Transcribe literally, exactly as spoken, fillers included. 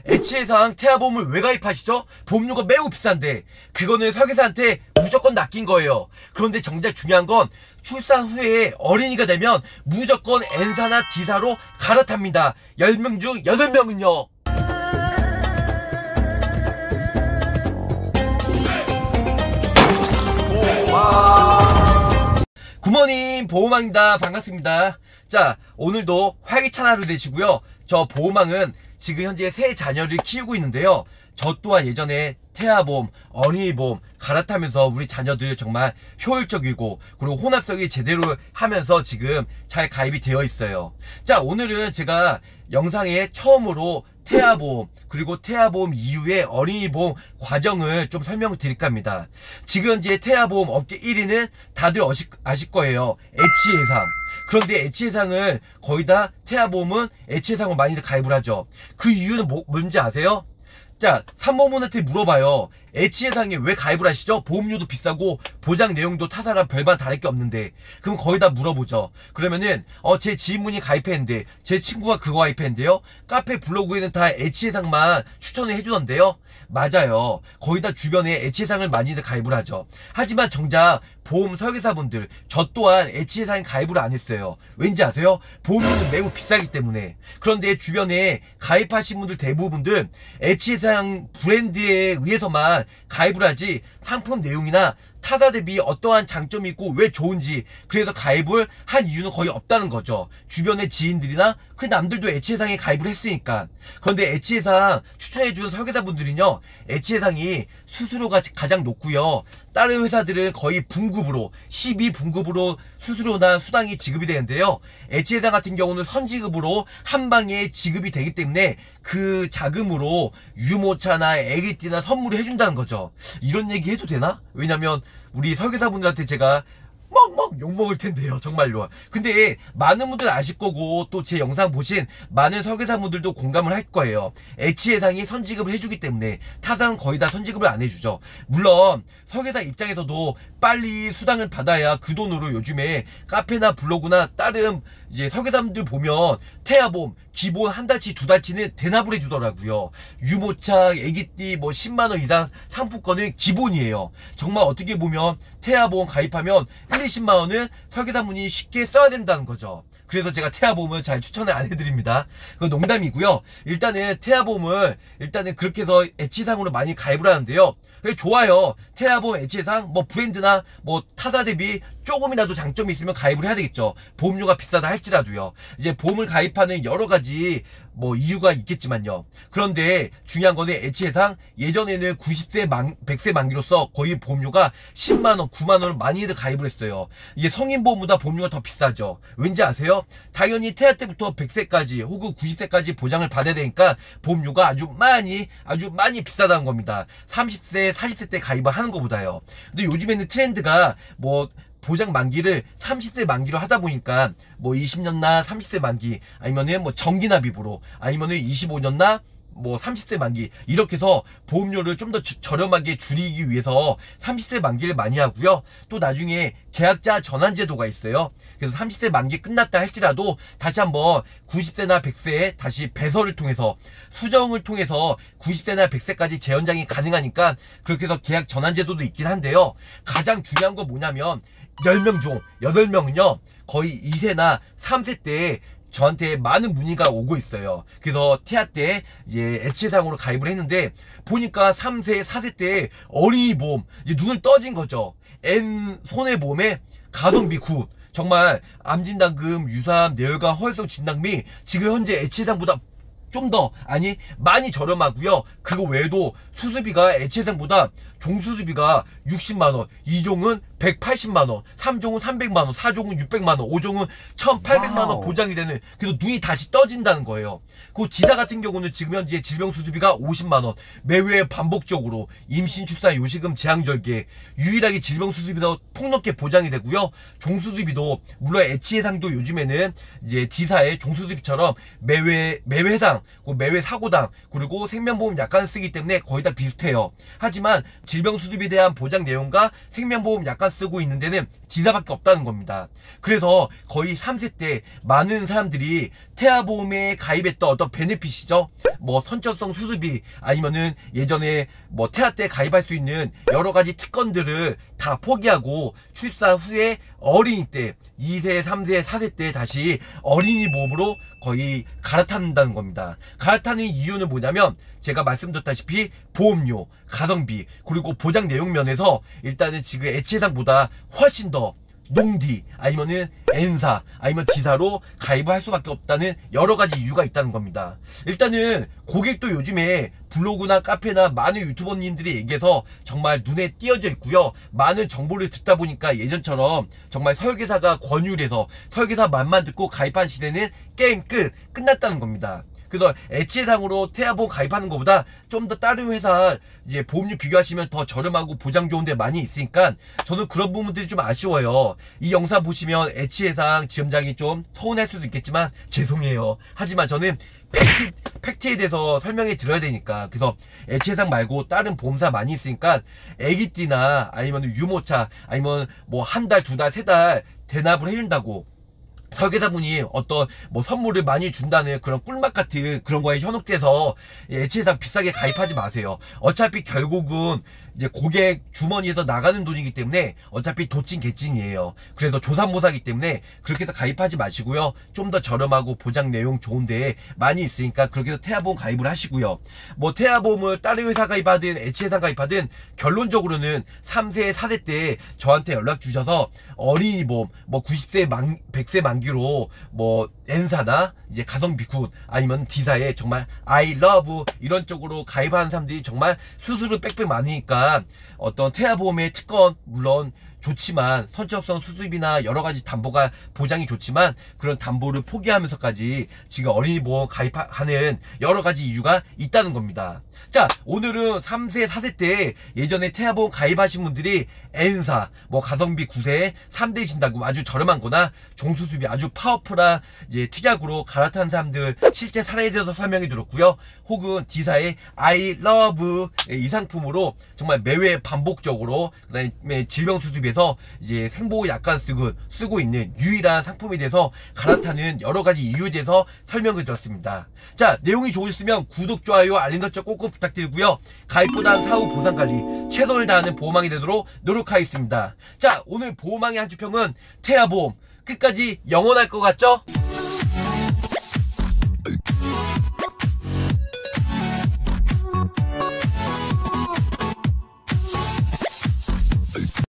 애치해상 태아보험을 왜 가입하시죠? 보험료가 매우 비싼데 그거는 설계사한테 무조건 낚인 거예요. 그런데 정작 중요한 건 출산 후에 어린이가 되면 무조건 N사나 D사로 갈아탑니다. 열 명 중 여덟 명은요. 굿모닝, 보호망입니다. 반갑습니다. 자, 오늘도 활기찬 하루 되시고요. 저 보호망은 지금 현재 세 자녀를 키우고 있는데요. 저 또한 예전에 태아보험, 어린이보험 갈아타면서 우리 자녀들 정말 효율적이고 그리고 혼합성이 제대로 하면서 지금 잘 가입이 되어 있어요. 자, 오늘은 제가 영상에 처음으로 태아보험 그리고 태아보험 이후의 어린이보험 과정을 좀 설명을 드릴까 합니다. 지금 현재 태아보험 업계 일 위는 다들 아실, 아실 거예요. 애치해상. 그런데 애치해상을 거의 다 태아보험은 애치해상을 많이들 가입을 하죠. 그 이유는 뭐, 뭔지 아세요? 자, 산모분한테 물어봐요. 애치해상에 왜 가입을 하시죠? 보험료도 비싸고 보장 내용도 타사랑 별반 다를 게 없는데. 그럼 거의 다 물어보죠. 그러면은 어 제 지인분이 가입했는데 제 친구가 그거 가입했는데요. 카페 블로그에는 다 애치해상만 추천을 해주던데요. 맞아요. 거의 다 주변에 애치해상을 많이들 가입을 하죠. 하지만 정작 보험 설계사분들, 저 또한 애치해상에 가입을 안 했어요. 왠지 아세요? 보험료는 매우 비싸기 때문에. 그런데 주변에 가입하신 분들 대부분들 애치해상 브랜드에 의해서만 가입을 하지 상품 내용이나 타사 대비 어떠한 장점이 있고 왜 좋은지 그래서 가입을 한 이유는 거의 없다는 거죠. 주변의 지인들이나 그 남들도 애치해상에 가입을 했으니까. 그런데 애치해상 추천해주는 설계사분들은요, 애치해상이 수수료가 가장 높고요, 다른 회사들은 거의 분급으로 십이 분급으로 수수료나 수당이 지급이 되는데요, 애치해상 같은 경우는 선지급으로 한 방에 지급이 되기 때문에 그 자금으로 유모차나 애기띠나 선물을 해준다는 거죠. 이런 얘기 해도 되나? 왜냐면 우리 설계사분들한테 제가 막 욕먹을 텐데요, 정말로. 근데 많은 분들 아실 거고 또 제 영상 보신 많은 설계사분들도 공감을 할 거예요. 애치해상이 선지급을 해주기 때문에 타사는 거의 다 선지급을 안 해주죠. 물론 설계사 입장에서도 빨리 수당을 받아야 그 돈으로 요즘에 카페나 블로그나 다른 이제 설계사분들 보면 태아보험 기본 한 달치 두 달치는 대납을 해주더라고요. 유모차, 애기띠 뭐 십만 원 이상 상품권은 기본이에요. 정말 어떻게 보면 태아보험 가입하면 일, 이십만 원은 설계사분이 쉽게 써야 된다는 거죠. 그래서 제가 태아보험을 잘 추천을 안 해드립니다. 그건 농담이고요. 일단은 태아보험을 일단은 그렇게 해서 애치해상으로 많이 가입을 하는데요. 좋아요. 태아보험, 애치해상 뭐 브랜드나 뭐 타사 대비 조금이라도 장점이 있으면 가입을 해야 되겠죠. 보험료가 비싸다 할지라도요. 이제 보험을 가입하는 여러 가지 뭐 이유가 있겠지만요. 그런데 중요한 거는 애치해상 예전에는 구십 세 만, 백 세 만기로서 거의 보험료가 십만 원, 구만 원을 많이들 가입을 했어요. 이게 성인보험보다 보험료가 더 비싸죠. 왠지 아세요? 당연히 태아 때부터 백 세까지 혹은 구십 세까지 보장을 받아야 되니까 보험료가 아주 많이 아주 많이 비싸다는 겁니다. 삼십 세, 사십 세 때 가입을 하는 것보다요. 근데 요즘에는 트렌드가 뭐 보장 만기를 삼십 세 만기로 하다 보니까 뭐 이십 년나 삼십 세 만기 아니면은 뭐 정기납입으로 아니면은 이십오 년나 뭐 삼십 세 만기 이렇게 해서 보험료를 좀 더 저렴하게 줄이기 위해서 삼십 세 만기를 많이 하고요. 또 나중에 계약자 전환 제도가 있어요. 그래서 삼십 세 만기 끝났다 할지라도 다시 한번 구십 세나 백 세에 다시 배설을 통해서 수정을 통해서 구십 세나 백 세까지 재연장이 가능하니까 그렇게 해서 계약 전환 제도도 있긴 한데요. 가장 중요한 건 뭐냐면 열 명 중 여덟 명은요 거의 이 세나 삼 세 때 저한테 많은 문의가 오고 있어요. 그래서 태아 때 이제 애치해상으로 가입을 했는데 보니까 삼 세, 사 세 때 어린이 보험 이제 눈을 떠진 거죠. N 손해보험에 가성비 굿. 정말 암진단금, 유사암, 뇌혈관, 허혈성 진단금이 지금 현재 애치해상보다 좀 더 아니 많이 저렴하고요. 그거 외에도 수수비가 애치해상보다 종수수비가 육십만 원, 이 종은 백팔십만 원, 삼 종은 삼백만 원, 사 종은 육백만 원, 오 종은 천팔백만 원 보장이 되는, 그래서 눈이 다시 떠진다는 거예요. 그 지사 같은 경우는 지금 현재 질병수수비가 오십만 원, 매회 반복적으로 임신, 출산, 요식금, 재앙절개 유일하게 질병수수비도 폭넓게 보장이 되고요. 종수수비도 물론 애치해상도 요즘에는 이제 D사의 종수수비처럼 매회 매회당, 매회 사고당 그리고 생명보험 약관 쓰기 때문에 거의 다 비슷해요. 하지만 질병수습에 대한 보장 내용과 생명보험 약관 쓰고 있는 데는 D사밖에 없다는 겁니다. 그래서 거의 삼 세 때 많은 사람들이 태아보험에 가입했던 어떤 베네핏이죠. 뭐 선천성 수술비 아니면은 예전에 뭐 태아 때 가입할 수 있는 여러 가지 특권들을 다 포기하고 출산 후에 어린이 때 이 세, 삼 세, 사 세 때 다시 어린이 보험으로 거의 갈아탄다는 겁니다. 갈아타는 이유는 뭐냐면 제가 말씀드렸다시피 보험료, 가성비, 그리고 보장 내용 면에서 일단은 지금 H해상보다 훨씬 더 농디 아니면은 N사 아니면 D사로 가입을 할 수밖에 없다는 여러 가지 이유가 있다는 겁니다. 일단은 고객도 요즘에 블로그나 카페나 많은 유튜버님들이 얘기해서 정말 눈에 띄어져 있고요. 많은 정보를 듣다 보니까 예전처럼 정말 설계사가 권유를 해서 설계사 말만 듣고 가입한 시대는 게임 끝 끝났다는 겁니다. 그래서 H해상으로 태아보험 가입하는 것보다 좀 더 다른 회사 이제 보험료 비교하시면 더 저렴하고 보장 좋은 데 많이 있으니까 저는 그런 부분들이 좀 아쉬워요. 이 영상 보시면 H해상 지점장이 좀 서운할 수도 있겠지만 죄송해요. 하지만 저는 팩트, 팩트에 대해서 설명해 드려야 되니까. 그래서 H해상 말고 다른 보험사 많이 있으니까 애기띠나 아니면 유모차 아니면 뭐 한 달, 두 달, 세 달 대납을 해준다고 설계사분이 어떤 뭐 선물을 많이 준다는 그런 꿀맛 같은 그런 거에 현혹돼서 H해상 비싸게 가입하지 마세요. 어차피 결국은 이제 고객 주머니에서 나가는 돈이기 때문에 어차피 도찐 개찐이에요. 그래서 조삼모사기 때문에 그렇게 해서 가입하지 마시고요. 좀 더 저렴하고 보장 내용 좋은데 많이 있으니까 그렇게 해서 태아보험 가입을 하시고요. 뭐 태아보험을 다른 회사 가입하든 H해상 가입하든 결론적으로는 삼 세, 사 세 때 저한테 연락 주셔서 어린이 보험 뭐 구십 세, 만, 백 세 만기로 뭐 N사나 이제 가성비 굿 아니면 D사에 정말 I love 이런 쪽으로 가입하는 사람들이 정말 수수료 빽빽 많으니까 어떤 태아보험의 특권 물론 좋지만 선천성 수술비나 여러가지 담보가 보장이 좋지만 그런 담보를 포기하면서까지 지금 어린이 보험 가입하는 여러가지 이유가 있다는 겁니다. 자, 오늘은 삼 세, 사 세 때 예전에 태아보험 가입하신 분들이 N사, 뭐 가성비 구 세, 삼 대 진단금 아주 저렴한 거나 종수수비 아주 파워풀한 이제 특약으로 갈아탄 사람들 실제 사례에 대해서 설명해 드렸고요. 혹은 D사의 I love 이 상품으로 정말 매회 반복적으로 그다음에 질병수습에서 이제 생보호 약관 쓰고, 쓰고 있는 유일한 상품에 대해서 갈아타는 여러가지 이유에 대해서 설명을 드렸습니다. 자, 내용이 좋으셨으면 구독, 좋아요, 알림 설정 꼭꼭 부탁드리고요. 가입보단 사후 보상관리 최선을 다하는 보험왕이 되도록 노력하겠습니다. 자, 오늘 보험왕의 한 주평은 태아보험 끝까지 영원할 것 같죠?